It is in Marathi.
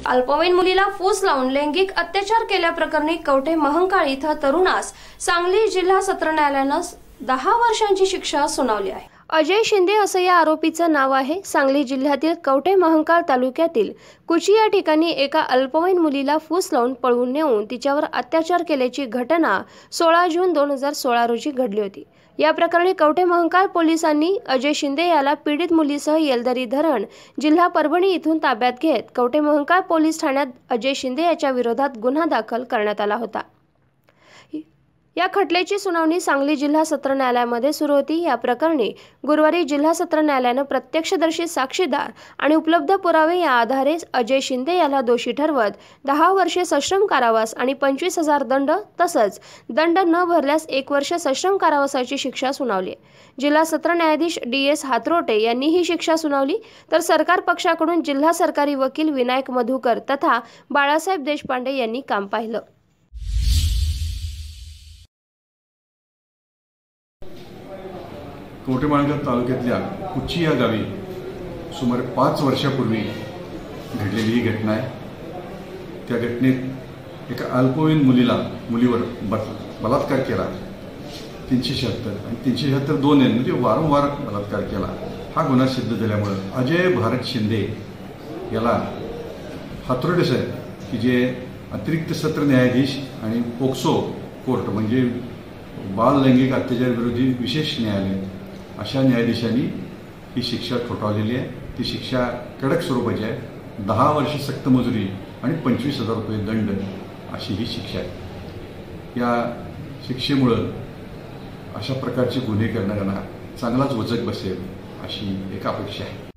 अल्पवयीन मुलीला फूस लावून लैंगिक अत्याचार केल्याप्रकरणी कवठे महंकाळ इथं तरुणास सांगली जिल्हा सत्र न्यायालयानं 10 वर्षांची शिक्षा सुनावली आहे। अजय शिंदे असं या आरोपीचं नाव आहे। सांगली जिल्ह्यातील कवठे महंकाळ तालुक्यातील कुची या ठिकाणी एका अल्पवयीन मुलीला फूस लावून पळवून नेऊन तिच्यावर अत्याचार केल्याची घटना 16 जून 2016 रोजी घडली होती। या प्रकरणी कवठे महंकाळ पोलिसांनी अजय शिंदे याला पीडित मुलीसह येलदरी धरण जिल्हा परभणी इथून ताब्यात घेत कवठे महंकाळ पोलीस ठाण्यात अजय शिंदे याच्या विरोधात गुन्हा दाखल करण्यात आला होता। या खटल्याची सुनावणी सांगली जिल्हा सत्र न्यायालयामध्ये सुरू होती। या प्रकरणी गुरुवारी जिल्हा सत्र न्यायालयानं प्रत्यक्षदर्शी साक्षीदार आणि उपलब्ध पुरावे या आधारे अजय शिंदे याला दोषी ठरवत 10 वर्षे सश्रम कारावास आणि 25,000 दंड तसंच दंड न भरल्यास 1 वर्ष सश्रम कारावासाची शिक्षा सुनावली। जिल्हा सत्र न्यायाधीश DS हातरोटे यांनी ही शिक्षा सुनावली, तर सरकार पक्षाकडून जिल्हा सरकारी वकील विनायक मधुकर तथा बाळासाहेब देशपांडे यांनी काम पाहिलं। कवठे महंकाळ तालुक्यातल्या कुची या गावी सुमारे 5 वर्षापूर्वी घडलेली ही घटना आहे। त्या घटनेत एका अल्पवयीन मुलीवर बलात्कार केला 376 आणि 376(2) म्हणजे वारंवार बलात्कार केला। हा गुन्हा सिद्ध झाल्यामुळे अजय भारत शिंदे याला हातरोटे साहेब की जे अतिरिक्त सत्र न्यायाधीश आणि पोक्सो कोर्ट म्हणजे बाल लैंगिक अत्याचार विरोधी विशेष न्यायालय अशा न्यायाधीशांनी ही शिक्षा ठोठावलेली आहे। ती शिक्षा कडक स्वरूपाची आहे। 10 वर्ष सक्त मजुरी आणि 25,000 रुपये दंड अशी ही शिक्षा आहे। या शिक्षेमुळं अशा प्रकारचे गुन्हे करणाऱ्यांना चांगलाच वचक बसेल अशी एक अपेक्षा आहे।